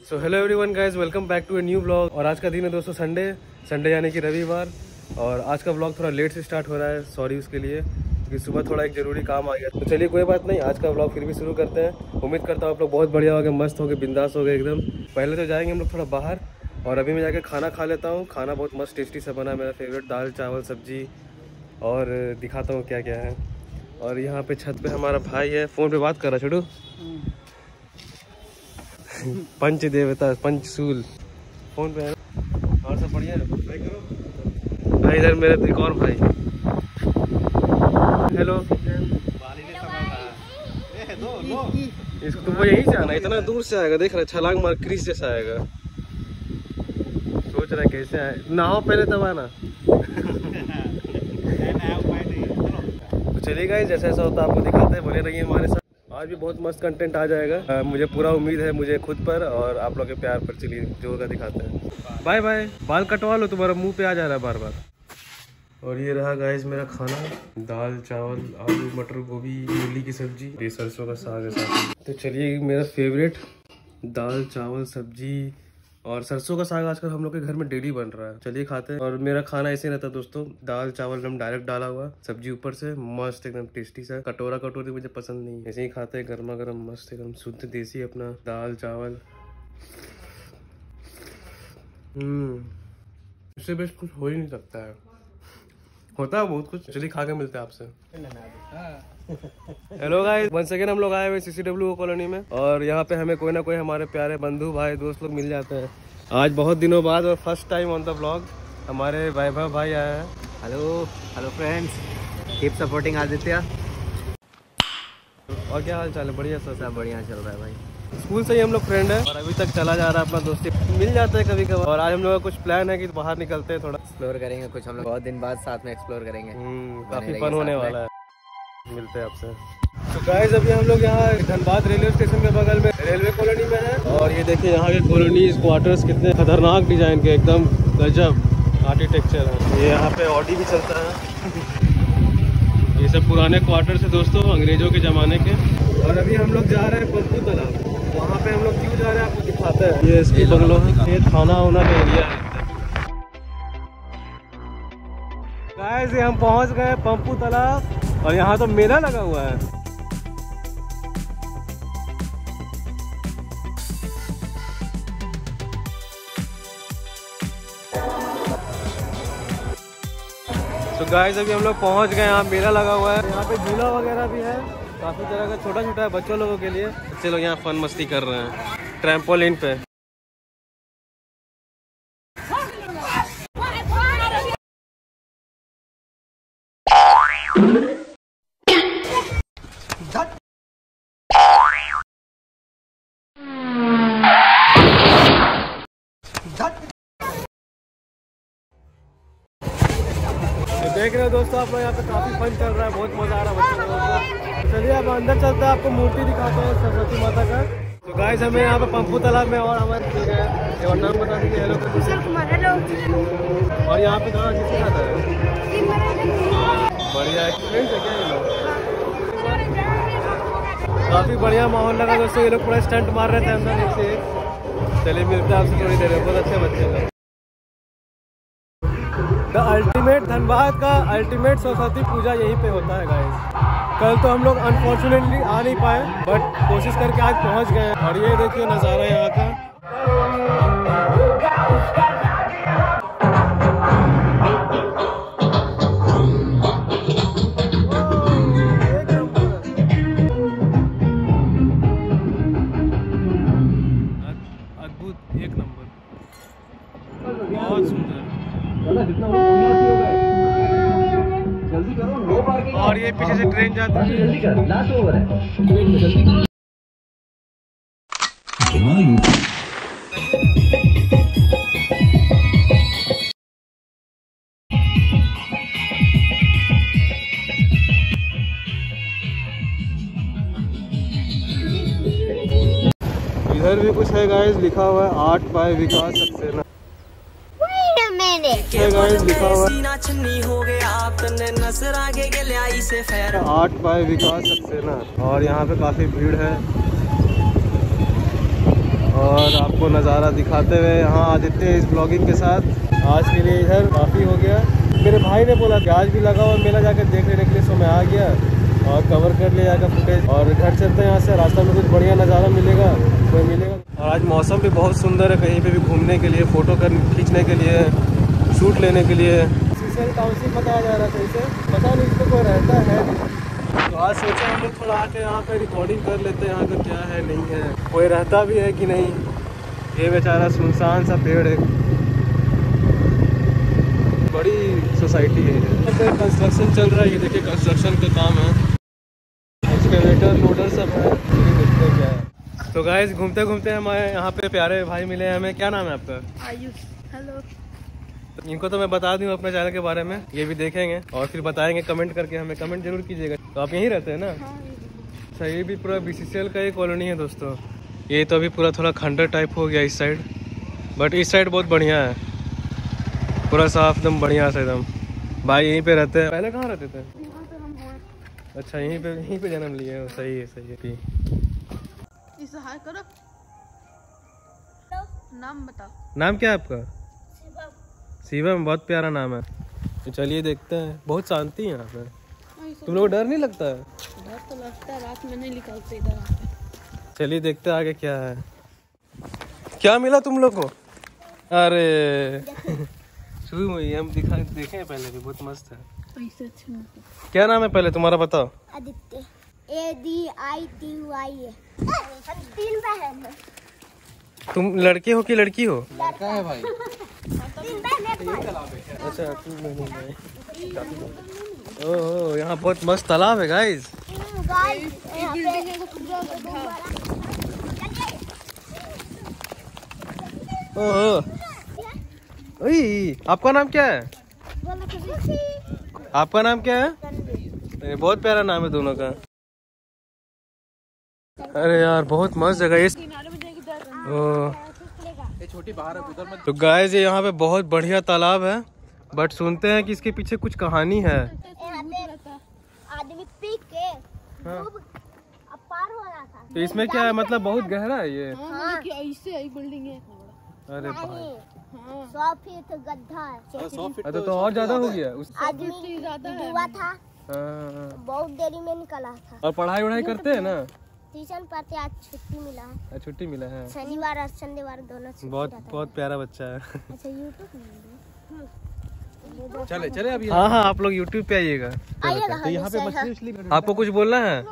So hello everyone guys, welcome back to a new blog. और आज का दिन है दोस्तों संडे यानी कि रविवार। और आज का ब्लॉग थोड़ा लेट से स्टार्ट हो रहा है, सॉरी उसके लिए, क्योंकि सुबह थोड़ा एक ज़रूरी काम आ गया। तो चलिए कोई बात नहीं, आज का ब्लॉग फिर भी शुरू करते हैं। उम्मीद करता हूँ आप लोग बहुत बढ़िया हो गए, मस्त हो गए, बिंदास हो गए एकदम। पहले तो जाएंगे हम लोग थोड़ा बाहर, और अभी मैं जाके खाना खा लेता हूँ। खाना बहुत मस्त टेस्टी सा बना, मेरा फेवरेट दाल चावल सब्जी, और दिखाता हूँ क्या क्या है। और यहाँ पे छत पे हमारा भाई है, फ़ोन पे बात कर रहा है छोटू। पंच देवता पंचसूल फोन पे है। और सब बढ़िया है भाई। इधर मेरे एक और भाई, हेलो। इसको तुमको यहीं से आना, इतना दूर से आएगा, देख रहा है, छलांग मार क्रिस जैसा आएगा। सोच रहा है कैसे आए, नहाओ पहले तब आना। तो चलिए गाइस, जैसा ऐसा होता है आपको दिखाते हैं, बने रहिए हमारे साथ। आज भी बहुत मस्त कंटेंट आ जाएगा, मुझे पूरा उम्मीद है, मुझे खुद पर और आप लोगों के प्यार पर। चलिए जो होगा दिखाते हैं। Bye bye. बाल कटवा लो, तुम्हारा मुंह पे आ जा रहा है बार बार। और ये रहा गाइस मेरा खाना, दाल चावल आलू मटर गोभी मूली की सब्जी, ये सरसों का साग है साथ। तो चलिए, मेरा फेवरेट दाल चावल सब्जी और सरसों का साग आजकल हम लोग के घर में डेली बन रहा है। चलिए खाते हैं। और मेरा खाना ऐसे रहता है दोस्तों, दाल चावल एकदम डायरेक्ट डाला हुआ, सब्जी ऊपर से, मस्त एकदम टेस्टी सा। कटोरी मुझे पसंद नहीं, ऐसे ही खाते हैं गर्मा गर्म, मस्त एकदम शुद्ध देसी अपना दाल चावल। इससे बेस्ट कुछ हो ही नहीं सकता है, होता है बहुत कुछ। चलिए खा के मिलते हैं आपसे। हेलो गाइस, वन सेकेंड हम लोग आए हुए CCW कॉलोनी में, और यहाँ पे हमें कोई ना कोई हमारे प्यारे बंधु भाई दोस्त लोग मिल जाते हैं। आज बहुत दिनों बाद और first time on the blog हमारे वैभव भाई आए हैं। Hello friends, keep supporting Aditya. और क्या हाल चाल है? बढ़िया सर, सब बढ़िया चल रहा है भाई। स्कूल से ही हम लोग फ्रेंड है और अभी तक चला जा रहा है अपना दोस्ती, मिल जाते हैं कभी कभी। और आज हम लोग का कुछ प्लान है कि बाहर निकलते हैं, थोड़ा एक्सप्लोर करेंगे कुछ, हम लोग बहुत दिन बाद साथ में एक्सप्लोर करेंगे। काफी फन होने वाला है, मिलते हैं आपसे। तो गाइस, अभी हम लोग यहाँ धनबाद रेलवे स्टेशन के बगल में रेलवे कॉलोनी में है। और ये देखिए यहाँ के कॉलोनीज क्वार्टर्स कितने खतरनाक डिजाइन के, एकदम गजब आर्किटेक्चर है। ये यहाँ पे ऑडी भी चलता है। ये सब पुराने क्वार्टर्स है दोस्तों, अंग्रेजों के जमाने के। और अभी हम लोग जा रहे हैं पंपू तालाब, वहाँ पे हम लोग क्यों जा रहे हैं आपको दिखाते हैं। ये इसकी बंगलो है, ये थाना होना का एरिया है। गाइस, ये हम पहुँच गए पंपू तालाब, और यहाँ तो मेला लगा हुआ है। तो गाइस, अभी हम लोग पहुँच गए, यहाँ मेला लगा हुआ है। यहाँ पे झूला वगैरह भी है, काफ़ी तरह का, छोटा छोटा है बच्चों लोगों के लिए। बच्चे लोग यहाँ फन मस्ती कर रहे हैं ट्रैम्पोलिन पे। देख रहे हो दोस्तों आप लोग, यहाँ पे काफी फन चल रहा है, बहुत मजा आ रहा है बच्चों लोगों को। चलिए अब अंदर चलते हैं, आपको मूर्ति दिखाते हैं सरस्वती माता का। तो गाइस, हमें यहाँ पे पंपू तालाब में, और हमारे और नाम बता दीजिए। हेलो कुमार। और यहाँ पे कहाँ किसके साथ है? बढ़िया एक्सपीरियंस है क्या ये लोग? काफी बढ़िया माहौल लगा दोस्तों, ये लोग पूरा स्टंट मार रहे थे अंदर एक से एक। चलिए मिलते हैं आपसे थोड़ी देर में, बहुत अच्छे बच्चे लोग। द अल्टीमेट, धनबाद का अल्टीमेट सरस्वती पूजा यहीं पे होता है गाइस। कल तो हम लोग अनफॉर्चुनेटली आ नहीं पाए, बट कोशिश करके आज पहुंच गए। और ये देखिए नज़ारा यहाँ का। अद्भुत, एक नंबर, बहुत सुंदर। जल्दी करो, और ये पीछे से ट्रेन जाती है। जल्दी कर, लास्ट ओवर है। इधर भी कुछ है गाइस, लिखा हुआ है 8 बाय विकास सक्सेना। गाइस लिखा हुआ है 8 बाय विकास सक्सेना। और यहाँ पे काफी भीड़ है, और आपको नज़ारा दिखाते हुए यहाँ आदित्य इस ब्लॉगिंग के साथ आज के लिए इधर काफ़ी हो गया। मेरे भाई ने बोला कि आज भी लगा और मेला जाकर देख लेने के लिए, सो मैं आ गया और कवर कर लिया जाकर फुटेज। और घर चलते हैं यहाँ से, रास्ता में कुछ बढ़िया नज़ारा मिलेगा कोई मिलेगा। और आज मौसम भी बहुत सुंदर है, कहीं पे भी घूमने के लिए, फ़ोटो खींचने के लिए, शूट लेने के लिए। सीसेल टाउनशिप बताया जा रहा था इसे, पता नहीं इसमें कोई रहता है नहीं। तो आज सोचा हम लोग थोड़ा आके यहाँ पे रिकॉर्डिंग कर लेते हैं, यहाँ का क्या है नहीं है, कोई रहता भी है कि नहीं। ये बेचारा सुनसान सा पेड़ है, बड़ी सोसाइटी है। कंस्ट्रक्शन चल रहा है, ये देखिए कंस्ट्रक्शन का काम है, एक्सकेवेटर लोडर सब है। ये देखते हैं क्या है। तो गाइस घूमते घूमते हमारे यहाँ पे प्यारे भाई मिले हैं हमें। क्या नाम है आपका? आयुष। हेलो। इनको तो मैं बता दूँ अपने चैनल के बारे में, ये भी देखेंगे और फिर बताएंगे कमेंट करके, हमें कमेंट जरूर कीजिएगा। तो आप यहीं रहते हैं ना? अच्छा, ये भी पूरा BCCL का ही कॉलोनी है दोस्तों। ये तो अभी पूरा थोड़ा खंडर टाइप हो गया इस साइड, बट इस साइड बहुत बढ़िया है, पूरा साफ एकदम बढ़िया से एकदम। भाई यहीं पे रहते हैं। पहले कहाँ रहते थे? अच्छा, यहीं पे जन्म लिए हो। सही है सही है। हाय करो, नाम बताओ। नाम क्या है आपका? शिवम। बहुत प्यारा नाम है। तो चलिए देखते हैं। बहुत शांति है यहाँ पे। तुम लोग को डर नहीं लगता है? डर तो लगता है, रात में नहीं निकलते इधर। चलिए देखते हैं आगे क्या है। क्या मिला तुम लोग को? अरे शुरू में हम देखें पहले भी, बहुत मस्त है। क्या नाम है पहले तुम्हारा बताओ? आदित्य। ADITY। तीन बहन। तुम लड़के हो कि लड़की हो? लड़का है भाई। तीन बहन। अच्छा, ओह यहाँ बहुत मस्त तालाब है गाइस। ओह, आपका नाम क्या है? आपका नाम क्या है? बहुत प्यारा नाम है दोनों का। अरे यार बहुत मस्त जगह है। छोटी बाहर है उधर मत। तो गाइस ये यहाँ पे बहुत बढ़िया तालाब है, बट सुनते हैं कि इसके पीछे कुछ कहानी है। आदमी पी के हाँ। पार हो रहा था। तो इसमें क्या है, मतलब बहुत गहरा है ये? ऐसे एक बिल्डिंग है। अरे भाई 100 फीट गड्ढा है। 100 फीट तो और ज्यादा हो गया उस। आदमी डूबा था, हाँ। बहुत देरी में निकला था। और पढ़ाई वढ़ाई करते हैं ना? ट्यूशन पढ़ते, आज छुट्टी मिला है। छुट्टी मिला है। शनिवार और संडेवार दोनों छुट्टी बहुत रहता है। बहुत प्यारा बच्चा है। अच्छा, यूट्यूब चले चले अभी। हाँ हाँ, आप लोग YouTube पे आइएगा। आइएगा। तो यहाँ पे मछली आपको कुछ बोलना है?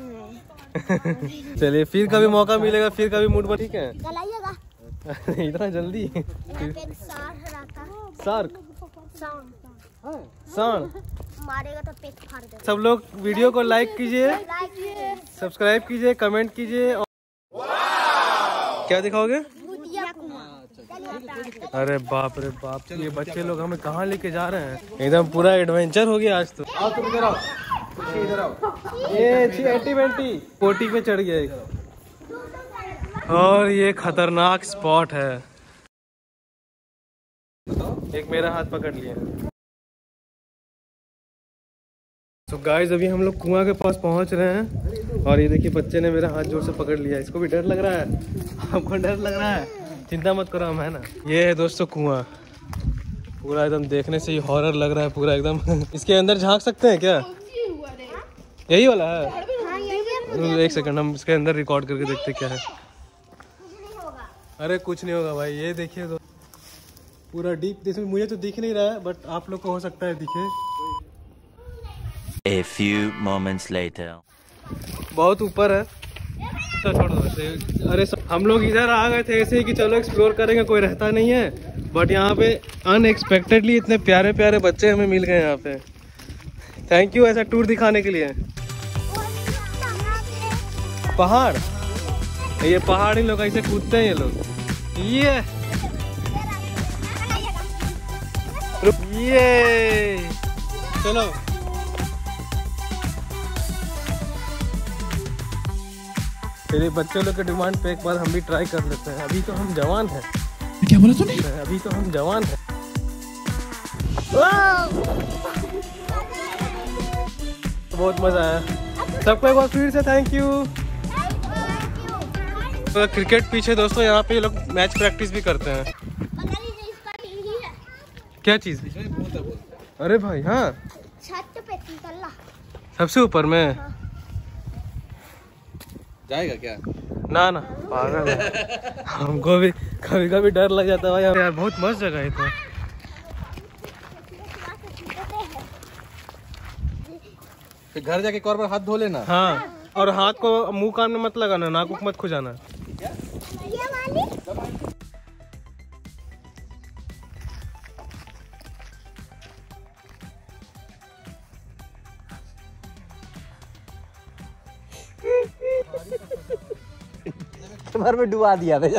चलिए फिर कभी मौका मिलेगा, फिर कभी मूड पर। ठीक है, कल आइएगा। इतना जल्दी? यहाँ पे एक साढ़ रहता है। सार्क? सांड। सांड मारेगा तो पेट फाड़ देगा। सब लोग वीडियो को लाइक कीजिए, लाइक कीजिए। सब्सक्राइब कीजिए, कमेंट कीजिए। क्या दिखाओगे? भूतिया कुआं। अरे बाप रे बाप, ये बच्चे लोग हमें कहाँ लेके जा रहे हैं? एकदम पूरा एडवेंचर हो गया आज तो। आओ तुम इधर आओ, इधर आओ। ये 80-20 कोटी पे चढ़ गया एक। और ये खतरनाक स्पॉट है। एक मेरा हाथ पकड़ लिया। तो गाइस अभी हम लोग कुआं के पास पहुंच रहे हैं और ये देखिए बच्चे ने मेरा हाथ जोर से पकड़ लिया। इसको भी डर लग रहा है? आपको डर लग रहा है? चिंता मत करो, हम है ना। ये है दोस्तों कुआं, पूरा एकदम देखने से ही हॉरर लग रहा है पूरा एकदम। इसके अंदर झांक सकते हैं क्या? यही वाला है? एक सेकंड, हम इसके अंदर रिकॉर्ड करके देखते क्या है। अरे कुछ नहीं होगा भाई, ये देखिए तो पूरा डीप। इसमें मुझे तो दिख नहीं रहा है, बट आप लोग को हो सकता है दिखे। A few moments later. बहुत ऊपर है। तो छोड़ दो ऐसे। अरे हम लोग इधर आ गए थे ऐसे ही कि चलो एक्सप्लोर करेंगे, कोई रहता नहीं है, बट यहाँ पे अनएक्सपेक्टेडली इतने प्यारे प्यारे बच्चे हमें मिल गए यहाँ पे। थैंक यू ऐसा टूर दिखाने के लिए। पहाड़, ये पहाड़ इन लोग ऐसे कूदते हैं ये लोग। ये चलो तेरे बच्चे लोग के डिमांड पे एक बार हम भी ट्राई कर लेते हैं। अभी तो हम जवान हैं। क्या बोला तूने? अभी तो हम जवान हैं। बहुत मजा आया। सबको एक बार फिर से थैंक यू। तो क्रिकेट पीछे दोस्तों, यहाँ पे ये लोग मैच प्रैक्टिस भी करते हैं। क्या चीज? अरे भाई हाँ, छत पे तीतला सबसे ऊपर में जाएगा क्या? ना ना पागल है। हमको भी कभी कभी डर लग जाता है यार। बहुत मस्त जगह है तो। फिर घर जाके एक और बार हाथ धो लेना। हाँ, और हाथ को मुंह कान में मत लगाना, नाक मत खुजाना। ये वाली भर में डुबा दिया था।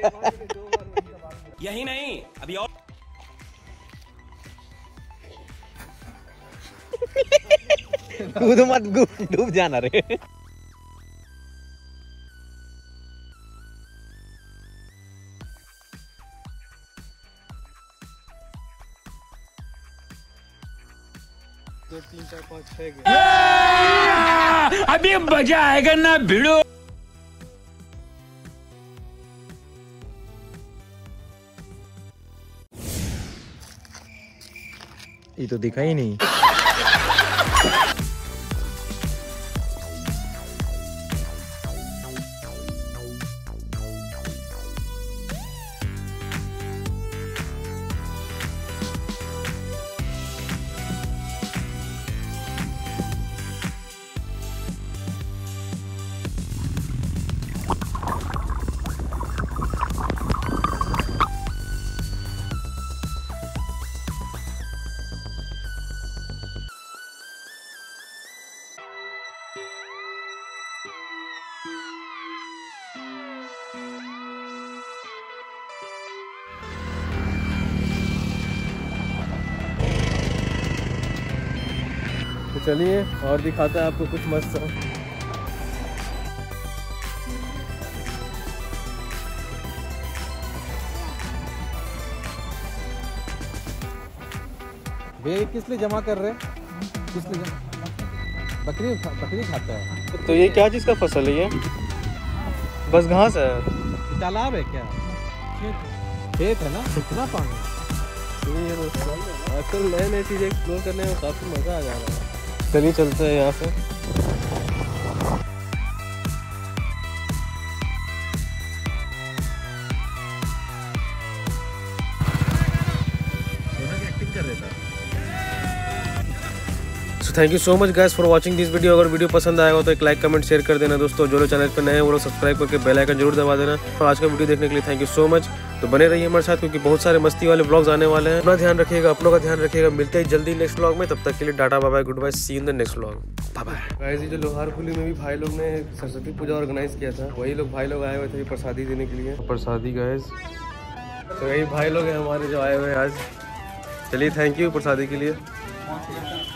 यही नहीं, अभी और कूद मत, डूब जाना रे। दो, तीन, चार, पाँच, छह गए। अभी मजा आएगा ना भिड़ो। ये तो दिखा ही नहीं। तो चलिए और दिखाता है आपको कुछ मस्त सा। भैया किस लिए जमा कर रहे? किस लिए बकरी खाता है। तो ये क्या चीज़ का फसल है ये? बस घास है। तालाब है क्या? खेत है ना, कितना पानी। ये दोस्तों आजकल नए नए चीज़ें एक्सप्लोर करने में काफ़ी मज़ा आ जा रहा है। चलिए चलते हैं यहाँ से। Thank you so much guys for watching this video. अगर वीडियो पसंद आएगा तो एक लाइक कमेंट शेयर कर देना दोस्तों। जो लोग चैनल पर नए हैं वो लोग सब्सक्राइब करके बेल आइकन जरूर दबा देना। और आज का वीडियो देखने के लिए थैंक यू सो मच। तो बने रहिए हमारे साथ क्योंकि बहुत सारे मस्ती वाले ब्लॉग्स आने वाले हैं। अपना ध्यान रखिएगा, अपनों का ध्यान रखिएगा। मिलते हैं जल्दी नेक्स्ट ब्लॉग में। तब तक के लिए टाटा bye bye, good bye, see in the next blog, bye bye. Guys ये जो लोहारपुली में भी भाई लोग ने सरस्वती पूजा ऑर्गेनाइज किया था, वही लोग भाई लोग आए हुए थे प्रसादी देने के लिए। प्रसादी गाइस, तो यही भाई लोग हैं हमारे जो आए हुए हैं आज। चलिए थैंक यू प्रसादी के लिए।